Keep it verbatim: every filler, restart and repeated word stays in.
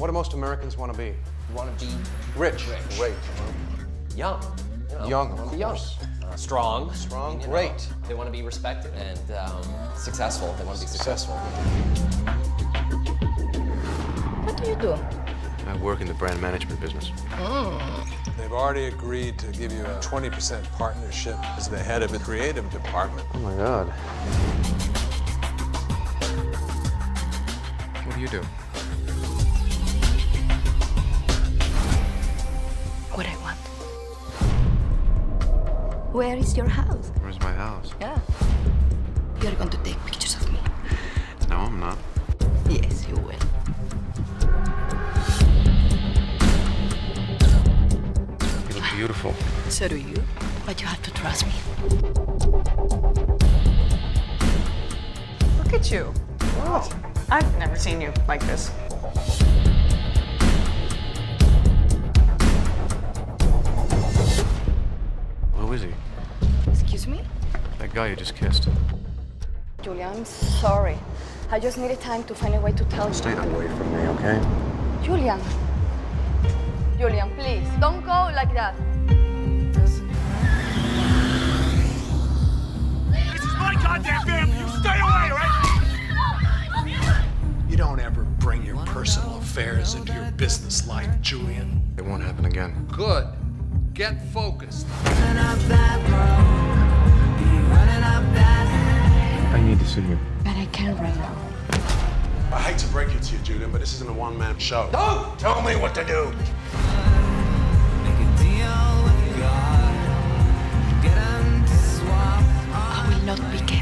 What do most Americans want to be? Want to be rich. Rich. Great. Young. You know, Young, of young. course. Uh, strong. Strong. You know, Great. They want to be respected and um, successful. They want to be successful. What do you do? I work in the brand management business. Mm. They've already agreed to give you a twenty percent partnership as the head of the creative department. Oh my God. What do you do? What I want. Where is your house? Where's my house? Yeah. You're going to take pictures of me. No, I'm not. Yes, you will. You look beautiful. So do you, but you have to trust me. Look at you. What? I've never seen you like this. Who is he? Excuse me? That guy you just kissed. Julian, I'm sorry. I just needed time to find a way to tell you. Stay away from me, okay? Julian. Julian, please, don't go like that. This is my goddamn family. You stay away, right? You don't ever bring your personal affairs into your business life, Julian. It won't happen again. Good. Get focused. I need to see you. But I can't right now. I hate to break it to you, Julian, but this isn't a one-man show. Don't tell me what to do. I will not be careful.